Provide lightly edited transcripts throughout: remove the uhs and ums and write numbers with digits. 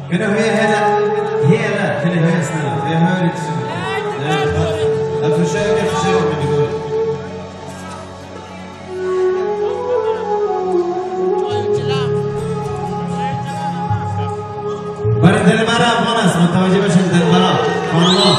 Kunde vi hela till det snälla. Jag hör inte så mycket. Jag försöker men det går inte. برای دل مرا افغان است متوجه باشید دل مرا خانما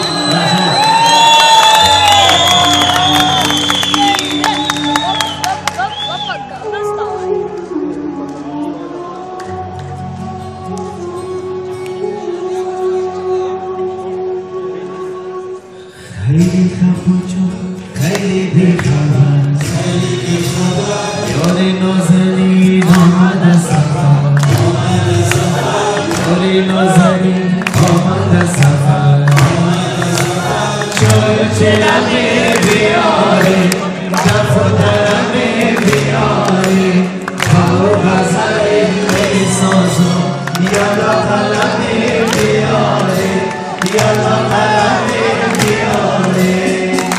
خیلی خفوچو خیلی بیخبر یاد نازنین آمد سفر یاد نازنین آمد سفر چای چلمه بیاری دف و درمه بیاری با غزل میسازو یالا قلمه بیاری یالا قلمه بیاری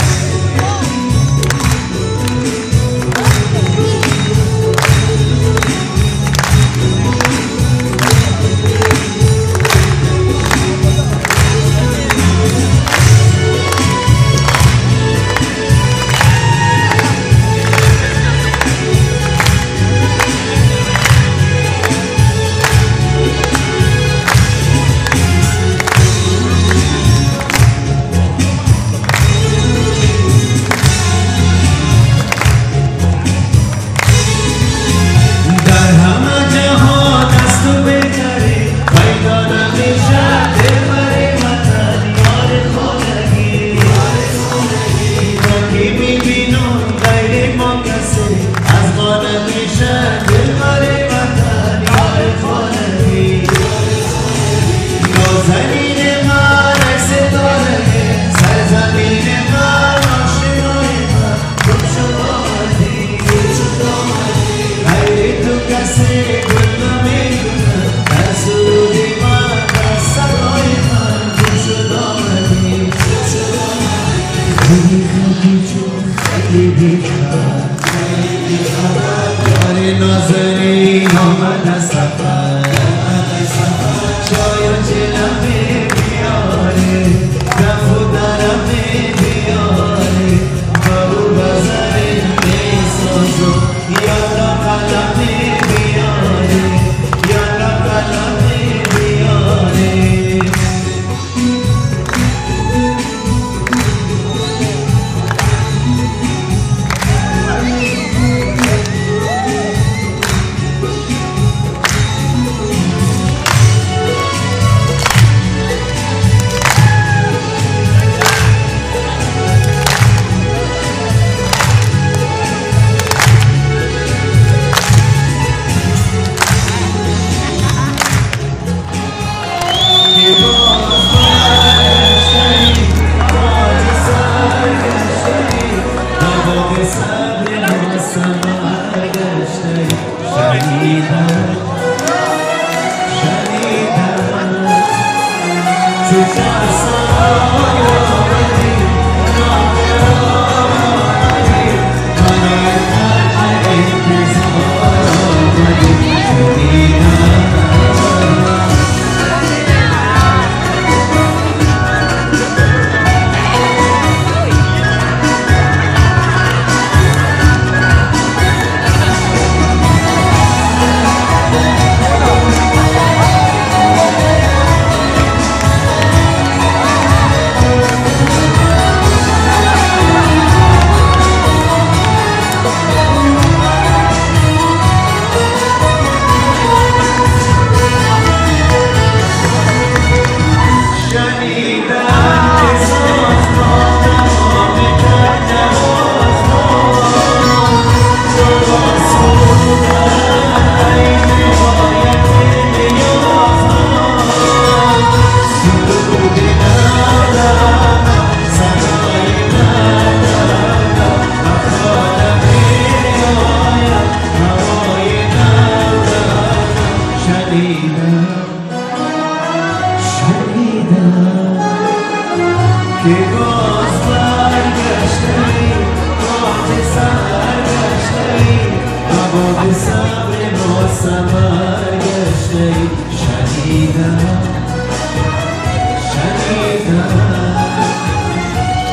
نازنین آمد سفر چای و چلمه بیاره دف و درمه بیاره با غزل میسازو یالا قلمه بیاره یالا قلمه بیاره که باز برگشتی باز سرگشتی با صبر ما سمر گشتی شنیدم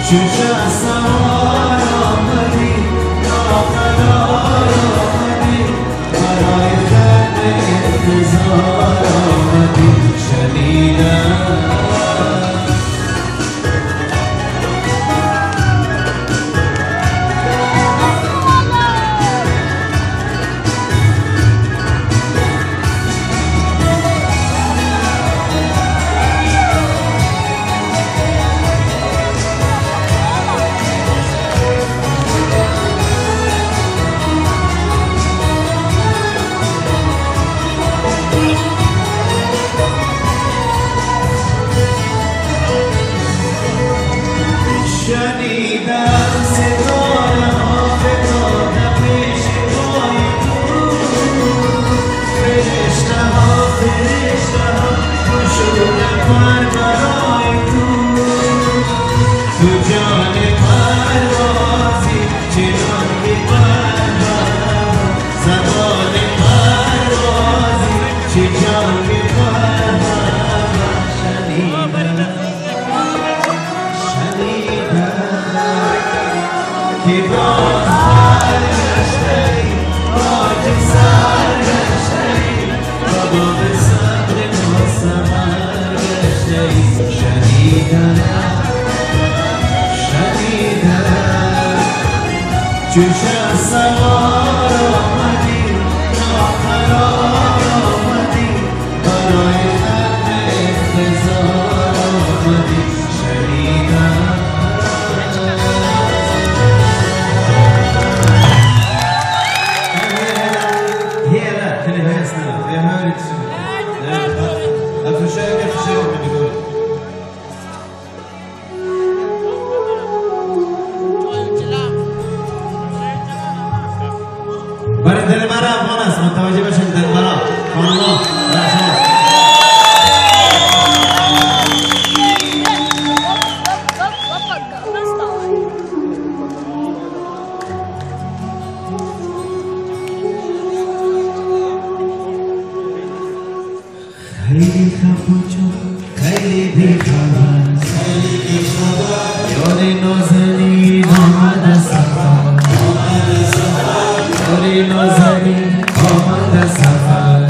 چشم سوار آمدی ناقرار آمدی برای خط انتظار آمدی شنیدم چشم سوار آمدی ناقرار آمدی برای خط انتظار آمدی شنیدم Hela till er hästarna, jag hör inte så mycket. Jag försöker men det går inte. برای دل مرا افغان است متوجه باشید دل مرا خانما در شما خیلی خفوچو خیلی بیخبر یاد نازنین آمد سفر یاری نازنین آمد سفر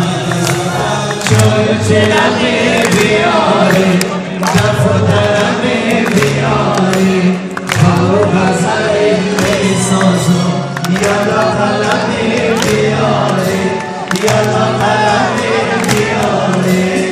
چای و چلمه بیاری دف و درمه بیاری خال و غزل میسازم یالا قلمه بیاری یالا قلمه بیاری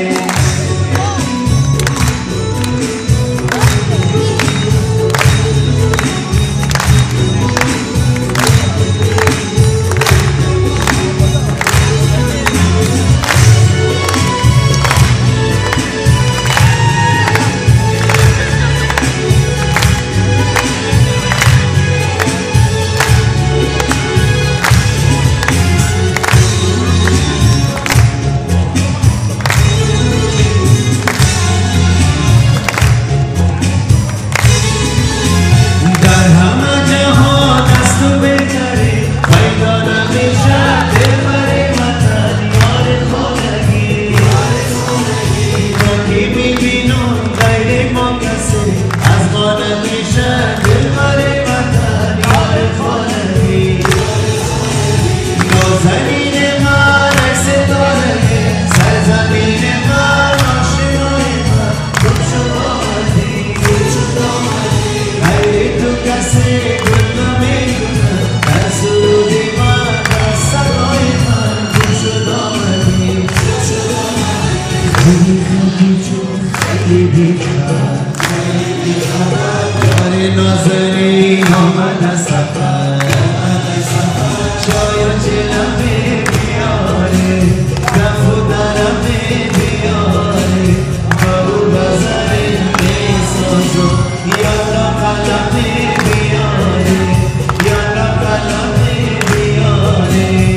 نازنین آمد سفر چای و چلمه بیاره دف و درمه بیاره بابو بزر میسازم یالا قلمه بیاره یالا قلمه بیاره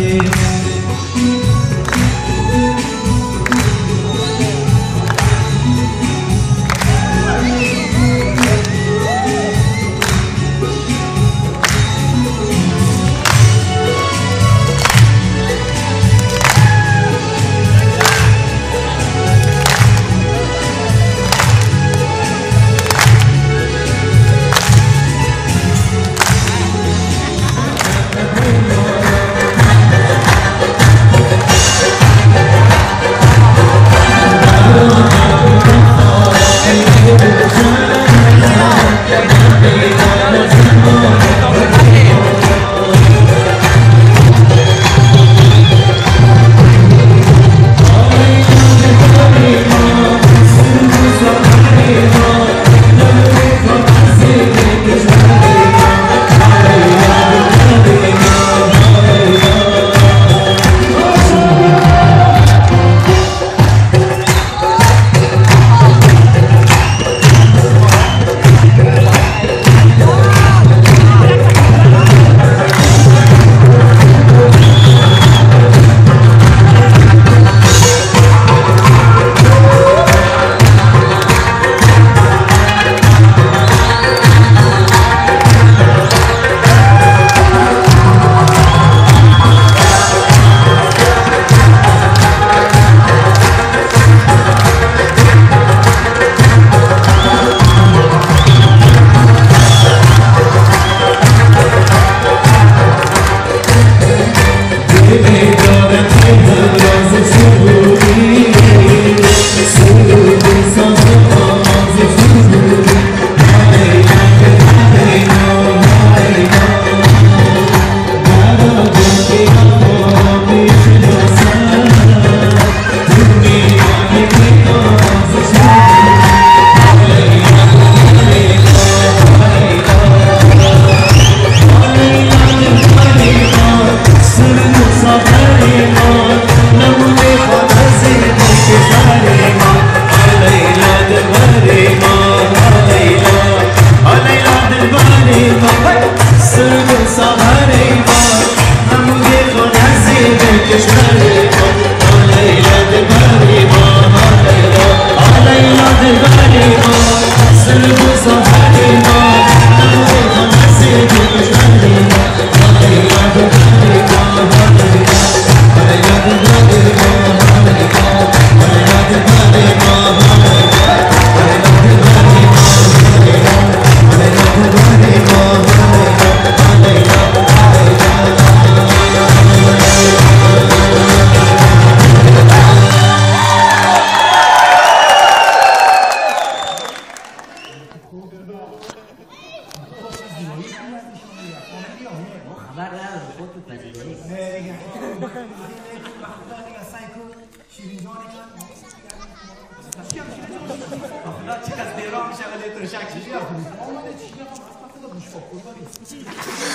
خدا چقدر دیرا میشه ولی ترشک چیزی آمده چی نکنم از پس دا گوش بکن ببین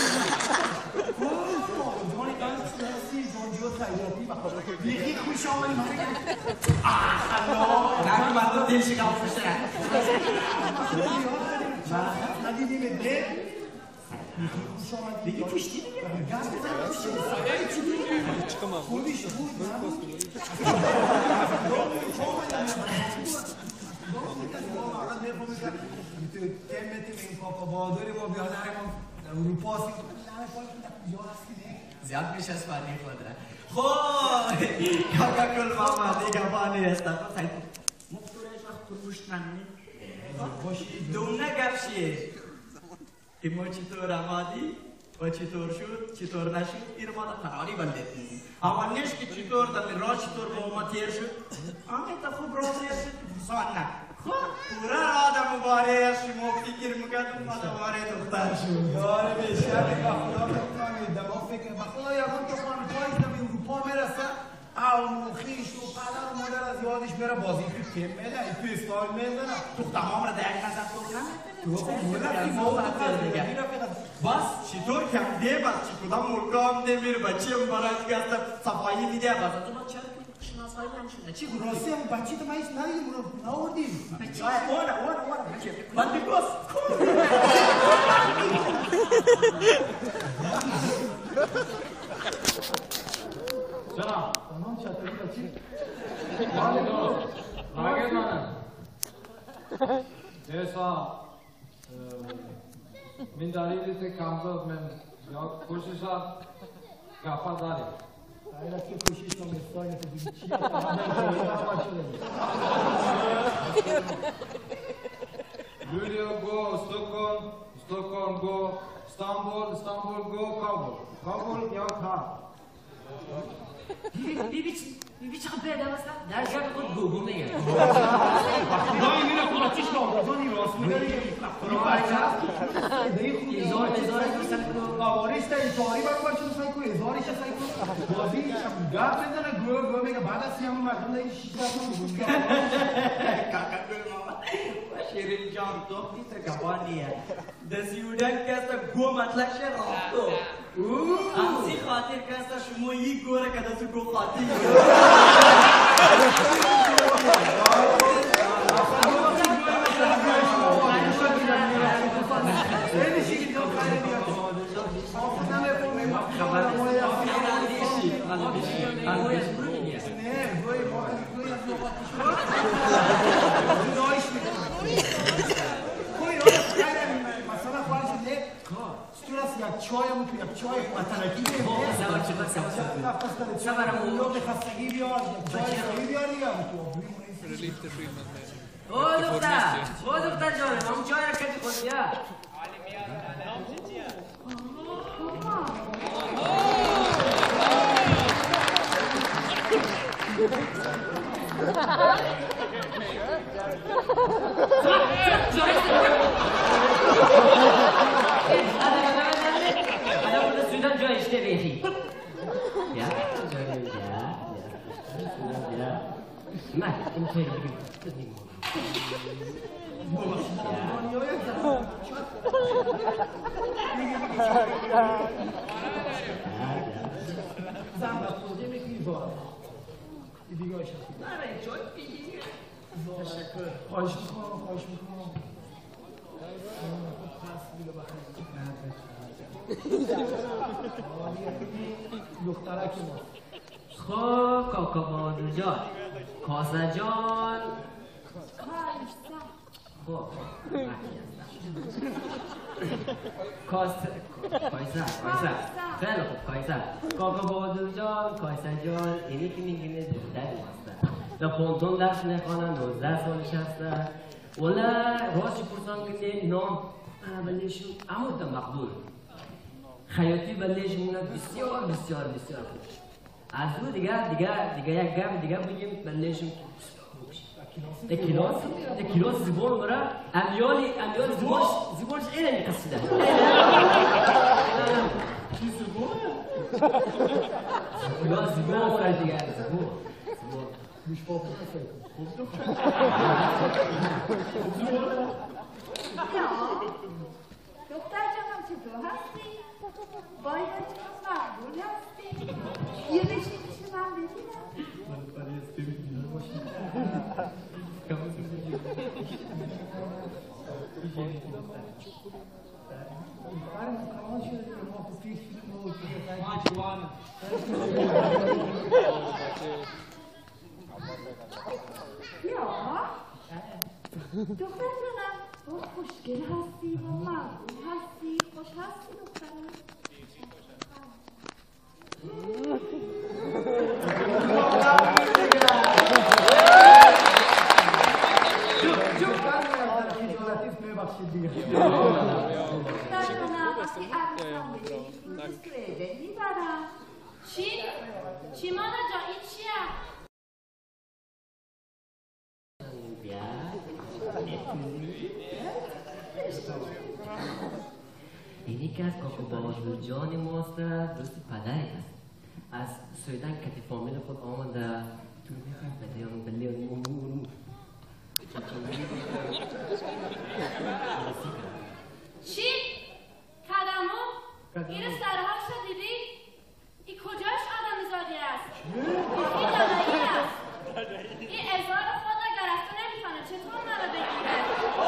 جانی دانستی جانجو خیاطی بیخی خوش آمدی نگو مردم دل شکم فرسته ندیدیم دل دیگه پشتی دیگه گاز بزن پشتی çıkamam. خوبیش بود زیاد میشه از فردی خودره خواه کاکا کل ماما دیگه بانی هستم مختورش وقت پروشت نمی دونه گفشیه ایما چطور آمادی و چطور شد چطور نشد این رو ما قراری بلدیم اما نیست که چطور دمی راه چطور با ما تیر شد آمه خوب راه تیر شد سوال نه پورا آدم مبارک شما فکر میکردم ما دوباره دختر شد یاره بیشتر خدا بکنم دماغ فکر بخدا یکم تو خانم‌های به اروپا میرسه او خیش و پدر و مادر از یادش میره بازی تو تیم میده تو استایل میده تو تمام را درک نزد تو بس چطور کم ده بس چی کدام ملکام ده میره بچه هم برایت گرده صفایی میده بس تو ما چرا شناسایی نمیشونه چی گروه راستی هم بچه تو مایش ندیدیم ناوردیم بچه وانا بچه بندی گوز Selam. تمام چطوری بچه Lager manım. Desa min dalili kamzat men ya koşuşa kafa dali. Hayır ki koşuş tam istayne to bici Luleå go Stockholm go Istanbul go Kabul yok ha. Bir çıkıp bir adam asla derken bu Google ne yani? Dayı yine kulaçış kaldı. Dayı rasmi geliyor. Zor görsen Avariş de itari bak bak şunu sayko izariş sayko. Bazi gap benzene go mega bana siyam mardum da iş yapmam. Kaka gül mama şirin can top ite kabaniye desiudan kasta go matlak şer ahto amsi khatir kasta şumo yi gora kada su go khatir چایم تو یک چای متنکی سوار خستگی بیار چای بیار دیگه دختر جانم همون چای را کردی خود بیا Adam burada suydan joy işte beyhi. Ya, ya. Mak, ini saya begini. خواهش میکنم دخترک ما خب کاکا بادو جان کاسه جان خب کایسر خیلی خوب کایسر کاکا بادو جان کایسر جان اینی که میگینه دختر هستن و پونتون درس نخوانن 12 سالش هستن ولی راست پرسان کنه نام بلشون اما مقبول خیاطی بلشون بسیار خوب از او دیگه یک گم دیگه بگیم بلشون کلاس زبان برای امیال زبانش اینه میقصده چی زبان؟ کلاس زبان برای دیگه زبان دختر جانم چطور هستی؟ باید چون مقبول هستی؟ یه بشی میشه من ببینم؟ دختر جانم با خوشگل هستی با مقبول هستی خوش هستی دخترم دختر جانم وقتی عروسم بشی دوست رده میبرم چی مانا جا این چیه؟ این یکی از کاکو بابا جان ماست دوست پدرت است از سویدن کتی فامیل خود آمده تو میخواید بده یا بله اون چی؟ کدمو؟ این سرهاش رو دیدی؟ این کجاش آدم زادی است؟ این دادایی است این ازار خود را گرفته نمیکنه چطور مرا بگیره؟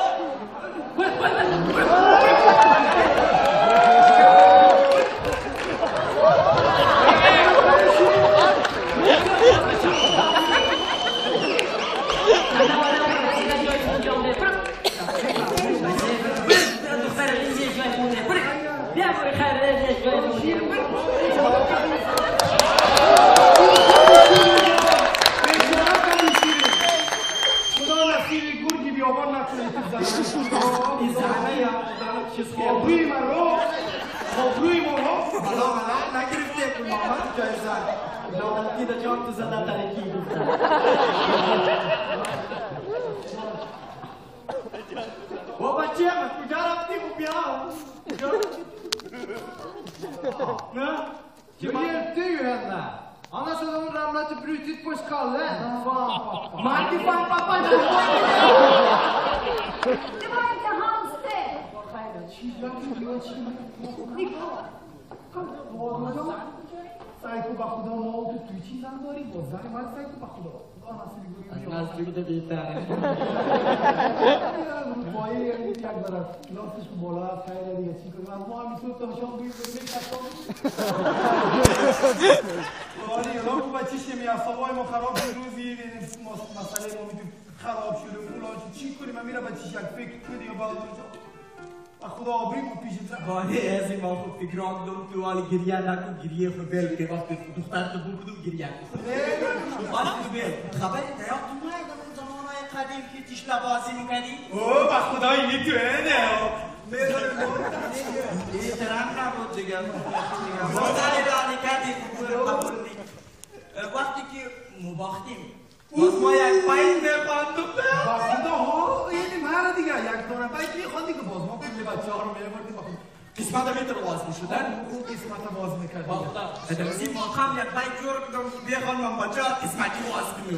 بابا چیه من کجا رفتی و بیا نه چی hjälpte ju henne. Annars hade hon ramlat och brutit på skallen. Marti fan pappa det var inte hans fel سعی کو با خدا ما تو توی چیزم داری بازار من سعی کو با خدا از نزدیک دیتره پایه یک دارد کلاسش کو بالا است خیلی دیگه چی کنم ما همیشه تو شام بوی ببینیم کسام ولی رو بچیش میاد سوای ما خراب روزی مسئله ما میدیم خراب شده فلان چی کنیم من میرم بچیش یک فکر کنی و بعد خدا آبریم و پیش ولی از این ما خود فکران دم تو ولی گریه نکن گریه خود بل که وقتی دختر تو بودو گریه کن ولی تو بل خبری دیاب تو نایی در اون زمانهای قدیم که تیش لبازی میکنی؟ اوه با خدا اینی تو نه این ترم نبود دیگه موزنی رانی کردی قبول نی وقتی که مباختیم باز ما یک پایین بخواندم با خدا ها اینی مرا دیگه یک دونه پایین میخواندی که باز ما کلی بچه ها رو میبردیم قسمت میتر باز میشدن اون قسمت باز میکردیم ادرسی ما خم یک پایین جور بدم بیخوان من بچه ها قسمتی باز کنیم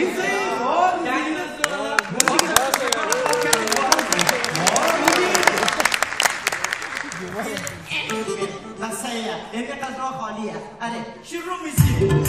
نسایه این قدر خالیه اره شروع میسیم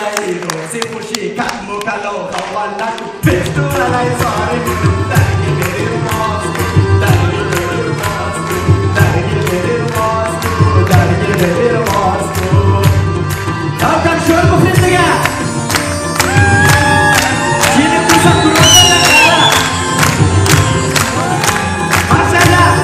ای روزی خوشی کم و کلا خوال نکو پشتون علای ساری میدون درگی بری رو ماست درگی بری رو ماست درگی بری رو ماست درگی بری رو ماست داو کن شور بخورید دیگه چیلی کوسا کروز نگره ماشالله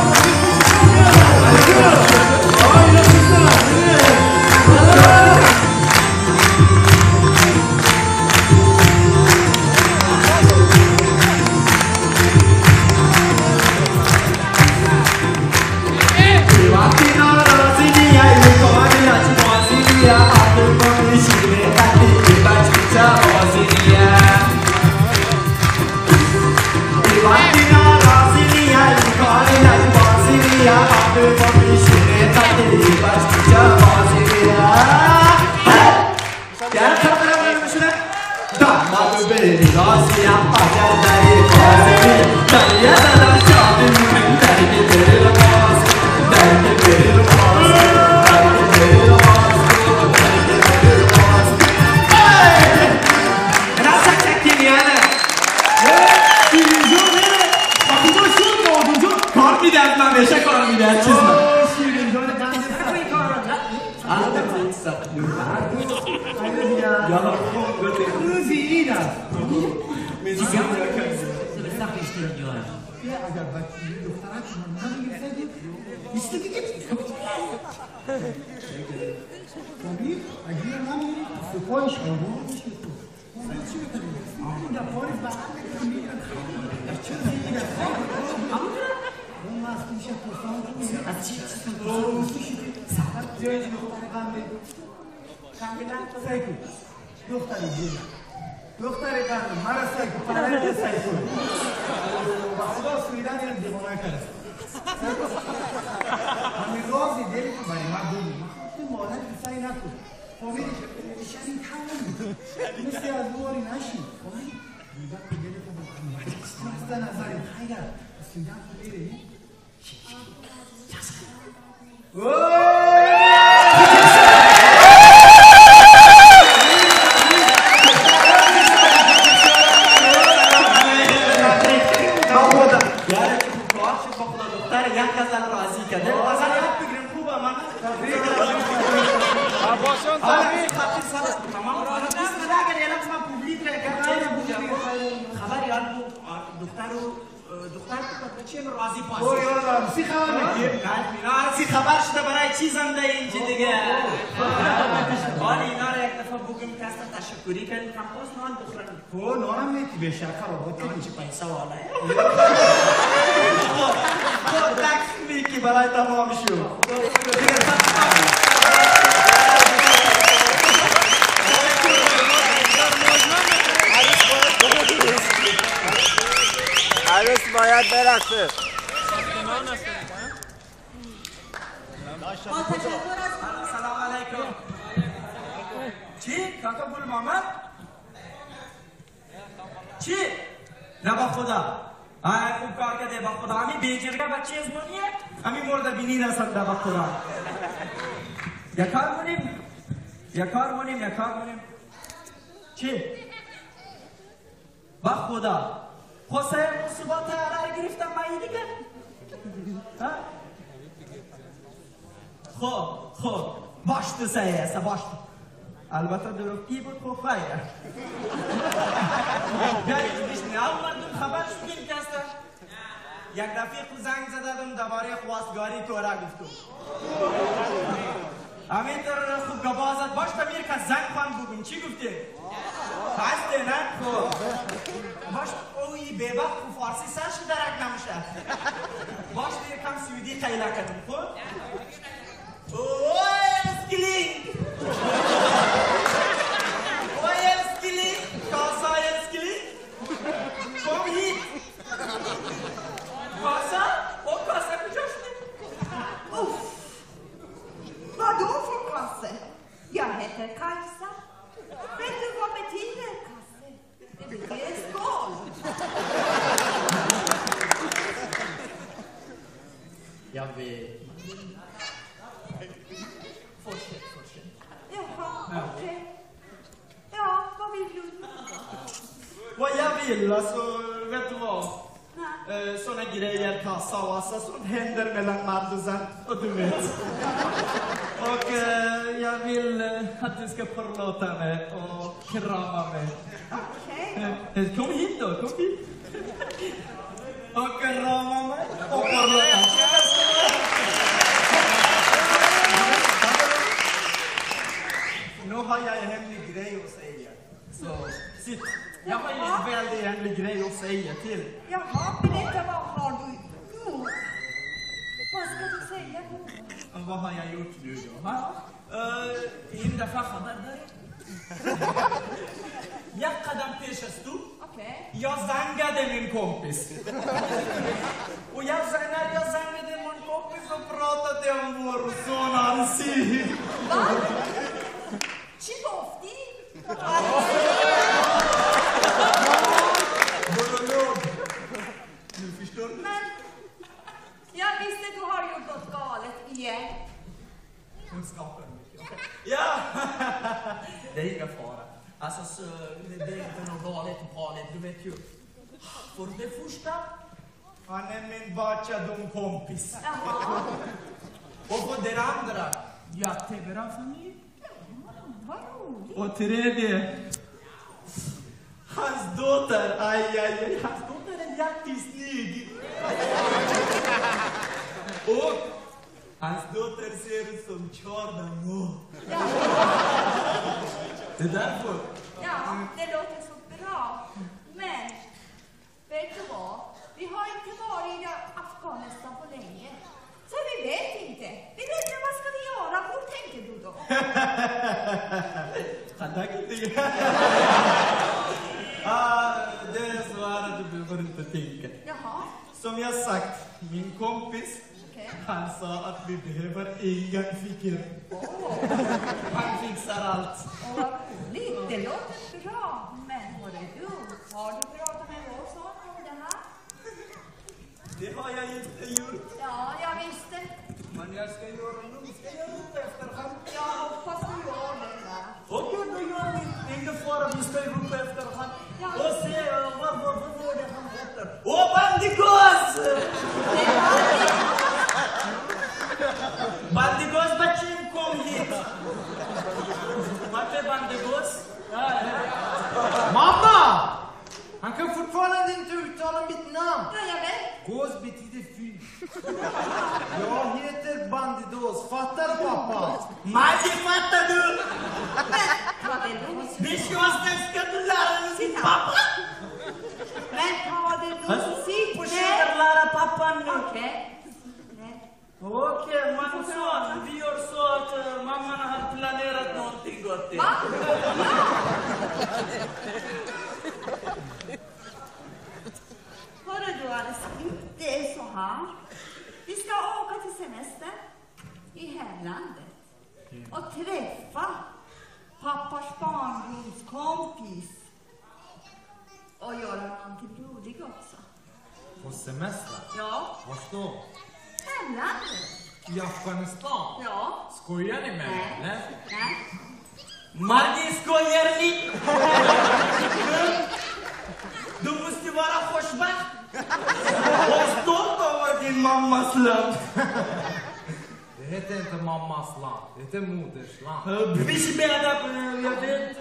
دختری قندم مرا سایکو پرنده سایکو با خدا سویدن این دیوانه کرد همین رازی دلی که برای من بودی این مادر کسایی نکن فامیلی شنین کمون مثل از دواری نشین فامیلی دیگر که دلی که بکنی مستن نظرین خیلی سویدن که بیره خبر شده برای چیزم ده اینجا دیگه حالا اینا را یک دفعه بگم کستا تشکری کنیم کمپاس نان بخورم نانم نیتی به شکر آباد نان چی پیسه والا تکس میکی برای تمام شو عروس باید برسه سلام علیکم چی؟ کاکا گل محمد؟ چی؟ نه با خدا خوب کار کرده با خدا همین بیجرگه بچه ازمانیه همین مرده بینی رسد با خدا یک کار مونیم چی؟ با خدا خوصه مصیبات عرار گرفتم مایی دیگه خب باش تو سیاسه باش البته دروغی بود خوب خیره بیایید بشنی اول مردم خبر شدیم که هستن یک رفیق زنگ زدم درباره خواستگاری تو را گفتم همینطور خوب گبازت باش تمیر که زنگ خوان بگم چی گفتی؟ هسته نه؟ خب باش اوی بیبق و فارسی سرش درک نمیشه باش دیر کم سویدی خیلی کردم خب؟ Kom hit! Kassa? Och kassa på körsning? Uff! Vadå för kasse? Jag heter Kajsa. Vet du vad betyder kasse? Det betyder skål. Jag vet. Fortsätt. Jaha, okej. vill, alltså, vet du vad? Såna grejer kassa och alltså, sånt händer mellan Mardusan och du vet. Och jag vill att du ska förlåta mig och krama mig. Okej. Kom hit då, kom hit. Och krama mig och förlåta mig. Nu har jag en hemlig grej att säga. Så, sitt. Jag har en väldigt hemlig grej att säga till. Jaha, berätta, vad har du? Jo. Vad ska du säga nu? Vad har jag gjort nu då? Inda farsa där. Jag kadam peshastu. Okej. Jag zangade min kompis. Och när jag zangade min kompis så pratade jag om vår son Ansi. Va? Chibofti? Monolog. Nu förstår du? Men jag visste du har gjort något galet igen. Kunskapen. Ja! Det är inga fara. Alltså, så, det är inte något galet, du vet ju. För det första, han är min bachadum kompis. Jaha. Och för det andra, jag tävlar familj. Vad roligt. Och tredje, hans dotter, aj, hans dotter är jättesnygg. Och hans dotter ser ut som Chardamo. Ja. Det är därför. Ja, det låter så bra. Men, vet du vad? Vi har inte varit i Afghanistan på länge. Så vi vet inte. Vi vet inte vad ska vi göra. Hur tänker du då? Det är så här att du behöver inte tänka. Jaha. Som jag sagt, min kompis, han sa att vi behöver inga fickor. Han fixar allt. Vad roligt. Det låter bra. Men hörru du, har du pratat med vår son om det här? Det har jag inte gjort. Ja, jag visste. Men jag ska göra nu. Ska jag ropa efter honom? Jag hoppas du gör det där. Okej, då gör vi. Ingen fara, vi ska ropa efter honom. Ja. Och se vad var det han heter. Åh, Bandigos! Bandigos Bachin kom hit. Vart är Bandigos? Mamma! Han kan fortfarande inte uttala mitt namn. Ja, jag vet. Gås betyder fy. Jag heter Bandidos. Fattar du, pappa? Maggie, fattar du? Vad är det? Bischoften ska du lära dig sin pappa. Men ta det lugnt. Försöker lära pappan nu. Okej. Okej, man son, vi gör så att mamman har planerat någonting gott. Va? Hörru du, Alice, det är så här. Vi ska åka till semester i hemlandet och träffa pappas barndomskompis och göra någonting roligt också. På semester? Ja, Vart då? hemlandet. I Afghanistan? Ja. Skojar ni med mig? Nej. Nej. Margit, skojar ni? Du måste vara forsback. Och stolt över din mammas land. Det heter inte mammas land, det heter moders land. Bishbeda, jag vet.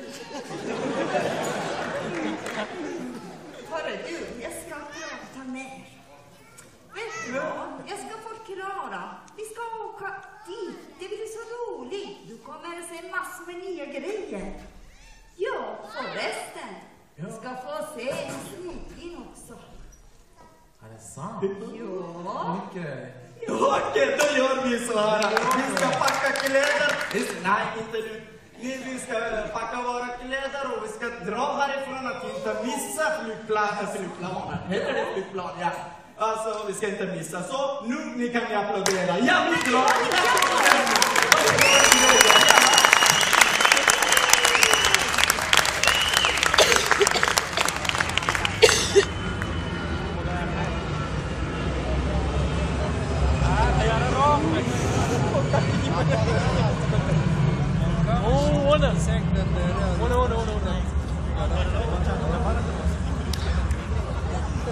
Hörru du, jag ska prata mer. Vet du vad? Jag ska förklara. Vi ska åka dit. Det blir så roligt. Du kommer att se massor med nya grejer. Ja, förresten. Du ska få se en snickning också. Är det sant? Ja. Mycket. Okej, då gör vi så här. Vi ska packa kläder. Nej, inte nu. Vi ska packa våra kläder och vi ska dra härifrån att inte missa flygplanen. Heter det flygplan? Ja. Alltså, vi ska inte missa. Så, nu kan ni applådera. Ja, vi drar!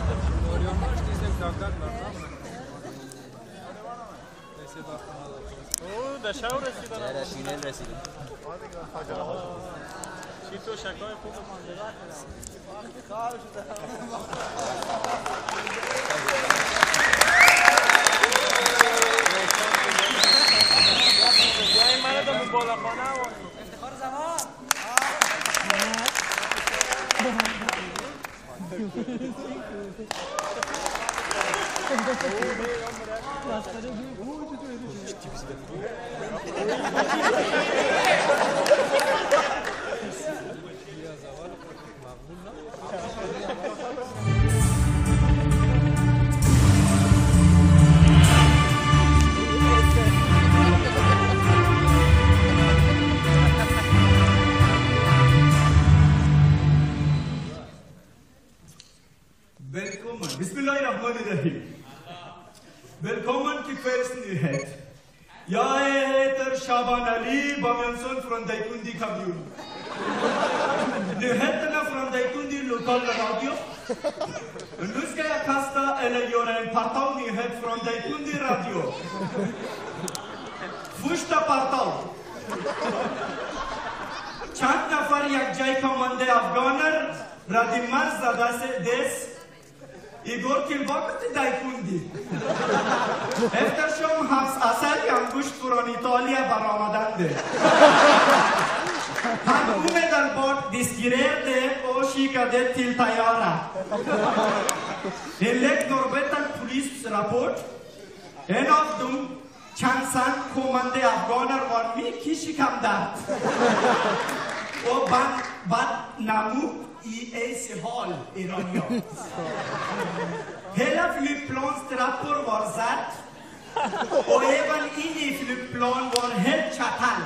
Välkommen. Bismillahirrahmanirrahim. Välkommen till kvällsnyhet. Jag heter Shaban Ali Bamjansson från Daikundi kommun. Nyheterna från Daikundi lokala radio. Nu ska jag kasta eller göra en partalnyhet från Daikundi radio. Första partal. Chand nafar yakjai kommande afghaner radimar zadase des igår tillbaka till Daikundi. Eftersom hans asali angust från Italien var ramadande. Han omedelbart diskrerade och skickade till Tayara. Enligt Norrbotten polisrapport, en av dem chansan kommande afghaner var mycket skickande. Och bad Namu i AC-hall i radio. Hela flygplanstrappor var satt och även inne i flygplan var helt chattal.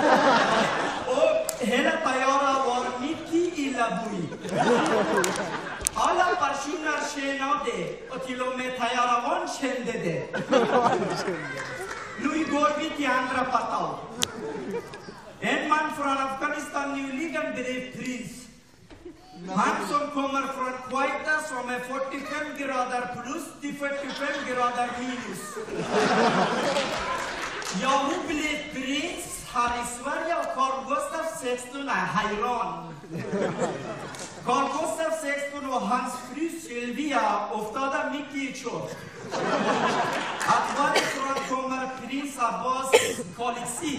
Och hela Tayara var mycket illa boi. Alla personer kände och till och med Tayaravan kände det. Nu går vi till andra partal. En man från Afghanistan nyligen blev prins. Han som kommer från Kuwaita som är 45 grader plus till 45 grader minus. Jag blev prins här i Sverige och Carl Gustaf 16 är hajran. Carl Gustaf 16 och hans fru Sylvia oftade mycket i kört. Att varifrån kommer prins Abbas kollektiv.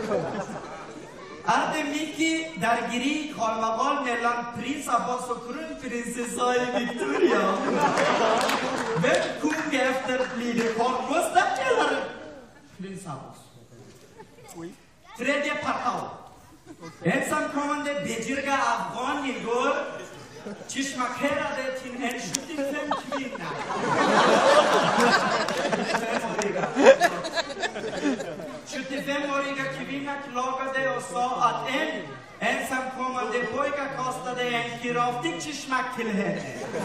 Är det mycket där krig har val mellan prins Abbas och kronprinsessa i Victoria? Vem kung efter blir det Carl Gustaf eller prins Abbas? Tredje partal. Ensamkommande bejirga afghan igår chishmakerade till en 75 kvinna. 75-åriga kvinna klagade och sa att en ensamkommande pojke kastade en kraftig chishmak till henne.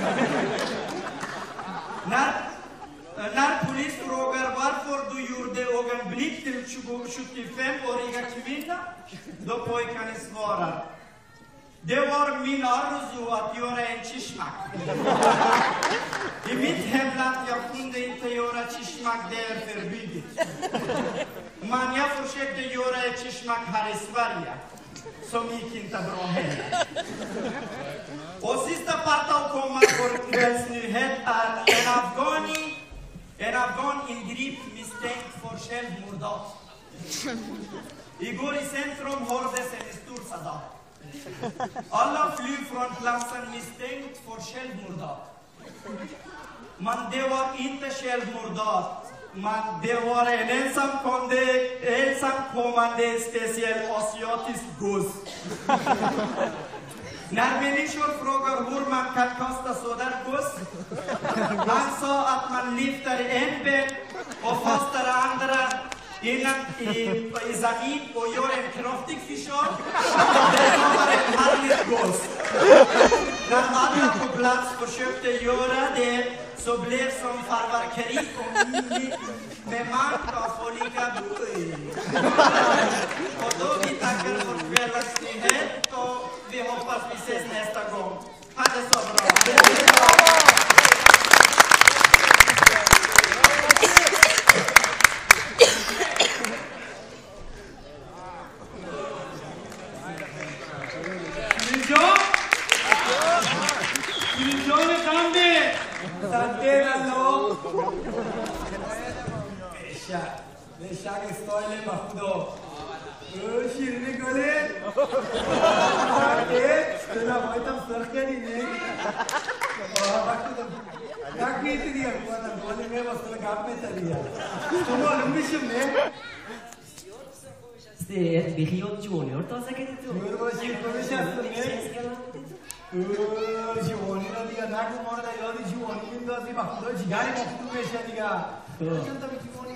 När polis frågar varför du gjorde ögonblick till 75-åriga kvinna, då pojken svarar: det var min arzu att göra en chishmak. I mitt hemland jag kunde inte göra chishmak, det är förbjudet. Men jag försökte göra en chishmak här i Sverige, som gick inte bra heller. Och sista parten kommer för kvällsnyhet är en afghan ingrip misstänkt för självmordat. Igår i centrum hördes en stor sadar. Alla flyr från platsen misstänkt för självmordat. Men det var inte självmordat. Men det var en ensamkommande speciell asiatisk goss. När människor frågar hur man kan kasta sådan goss, han sa att man lyfter en ben och kastar andra innan i zamin och gör en kraftig fishar. Det var en härlig goss. När alla på plats försökte göra det så blev som farvarkeri och med manka och lika bui. Och då vi tackar för kvällens nyhet och vi hoppas vi ses nästa gång. Ha det så bra. Santello! Beşak استایل مخدا شیرینی گله دلم هایتم سرخ کردی نه tak itu dia buatan boleh memang setelah gamet tadi ya cuma lumisum ne Ste Bichio Junior tasa kete tu. Junior konuşarsın ne Junior dia nak mau ada yodi Junior ini doa sih bak doa jigari mau tu mesya dia macam tapi Junior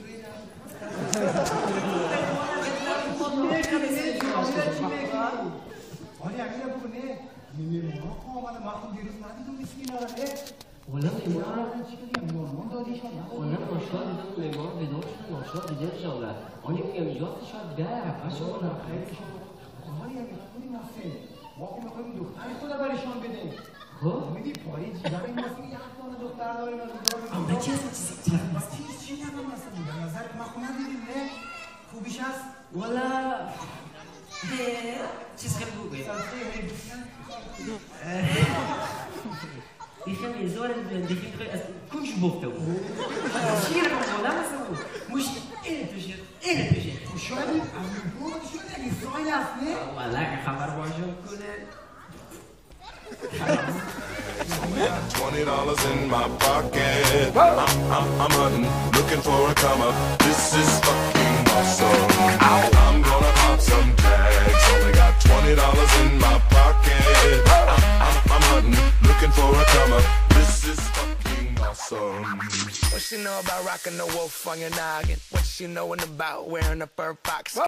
Olha aqui a pouco né menino como mana makun dirus nanti tu miskin orang ne Ola memor Ola noşlar dedim memor vedor noşlar dedim şola. Oni miyam yot şad be aşola hayır Olha aqui tu ni nasıl Waktu makan doktor itu dah beri şon bede. Ho? Medi pori jari masih ya tu na doktor dah ini doktor. Ama çizgi Masih Çin'e ben nasıl bu? Nazar makuna dedim ne? Kubişas. Ola çizgi bu be. يخم يزور دخيل كلش بوقته شير ولا مسوي مش ايه تجي شو هذي؟ أقول شو هذي؟ سؤال أصلي؟ والله خبر واجو كله $20 in my pocket. I'm hunting, looking for a come up. This is fucking awesome. I'm gonna pop some tags. Only got $20 in my pocket. I'm hunting, looking for a come up. This is fucking awesome. What she know about rocking the wolf on your noggin? What she knowin' about wearing a fur fox?